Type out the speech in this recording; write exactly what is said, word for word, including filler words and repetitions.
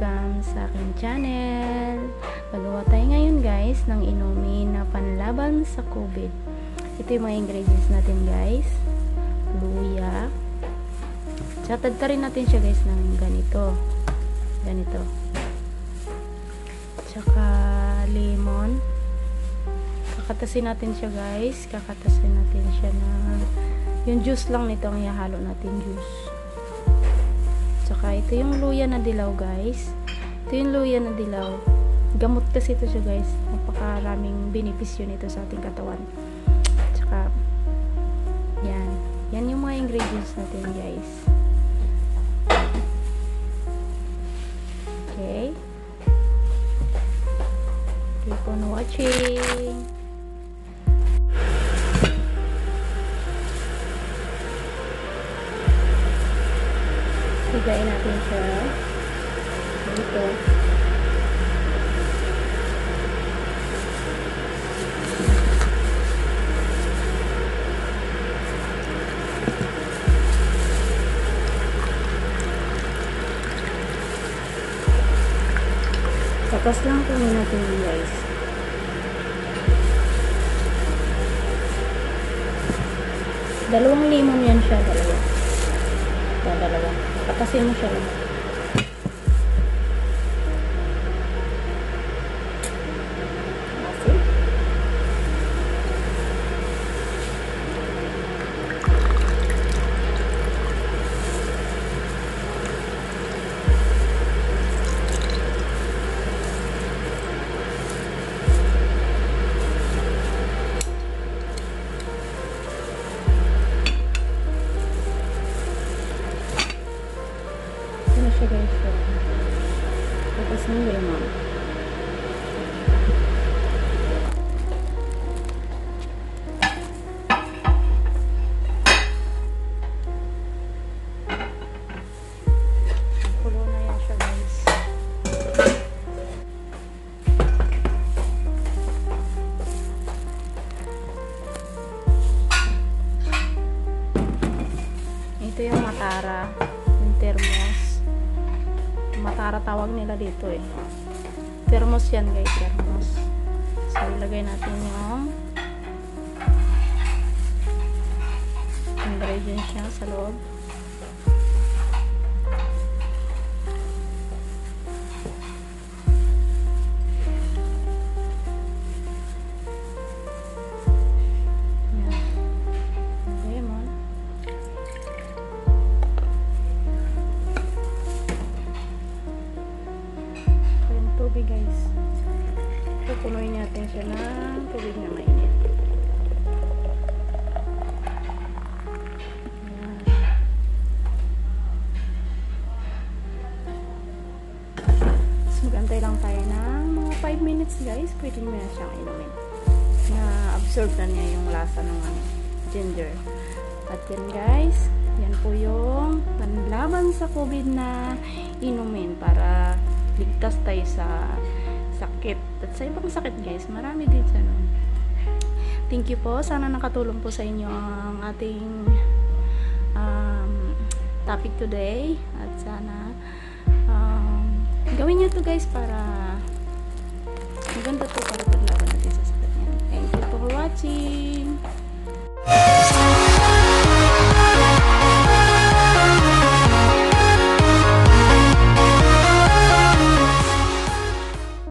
welcome sa aking channel. Gagawa tayo ngayon guys ng inumin na panlaban sa COVID. Ito yung mga ingredients natin guys. Luya. Tsaka tadtarin natin siya guys ng ganito. Ganito. Tsaka lemon. Kakatasin natin siya guys. Kakatasin natin siya na yung juice lang nito ang ihalo natin, juice. Tsaka ito yung luya na dilaw guys. Ito yung luya na dilaw. Gamot kasi ito siya guys. Napakaraming benepisyo nito sa ating katawan. Tsaka yan. Yan yung mga ingredients natin guys. Okay. Keep on watching. Higain natin siya dito. Tapos lang po natin guys. Dalawang limon yan siya, dalawa. Ito, dalawa. Patasin mo siya lang. Asin. Siya guys, tapos ng lemon. Kulo na yan siya guys. Ito yung matara, yung thermos. Matara tawag nila dito eh. Thermos yan guys, thermos. So ilagay natin yung ingredients niya sa loob. Tubig guys. Pupunuin natin siya ng tubig na mainit. Ayan. So, magantay lang tayo ng mga five minutes guys. Pwede mo na siyang inumin. Na-absorb na niya yung lasa ng ginger. At yan guys, yan po yung panlaban sa COVID na inumin para ligtas tayo sa sakit at sa ibang sakit guys, marami din sa ano. Thank you po, sana nakatulong po sa inyo ang ating um, topic today at sana um, gawin nyo to guys para maganda to para